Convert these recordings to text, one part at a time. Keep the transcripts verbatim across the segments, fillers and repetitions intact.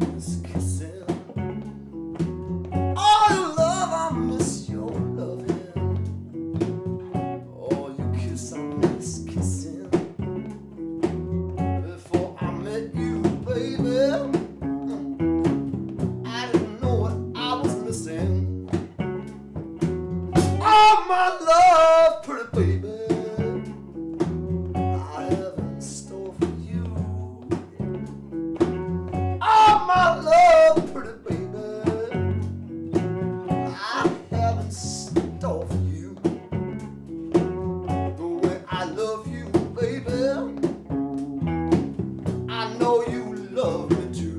miss kissing. Oh, your love, I miss your loving. Oh, you kiss, I miss kissing. Before I met you, baby, I didn't know what I was missing. Oh, my love, pretty baby, I have in store for you. Oh, my love, pretty baby, I have in store for you. The way I love you, baby, I know you love me too.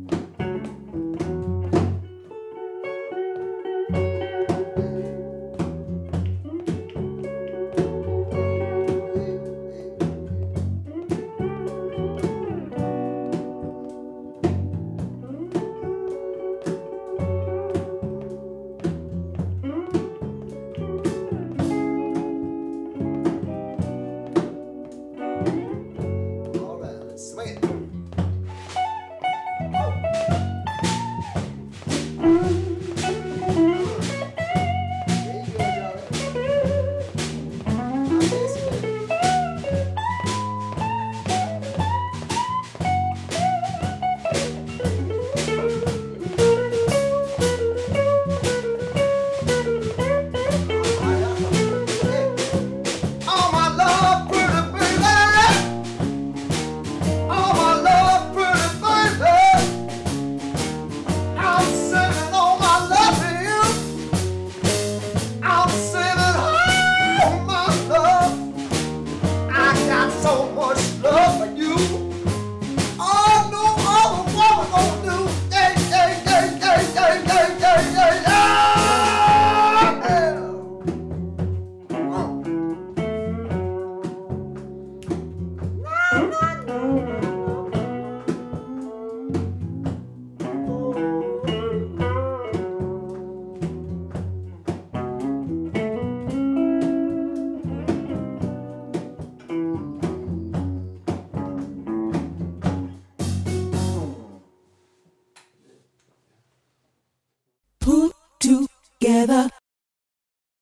All right, let's swing it. There you go, darling. Yes, baby. Oh, my love, pretty baby. Oh, my love, pretty baby. I'm sending all my love to you. I'm sending all my love. I got so much love for you. Oh, no other woman gonna do. Yeah, yeah, yeah, yeah, yeah, yeah, yeah, yeah, yeah. Put together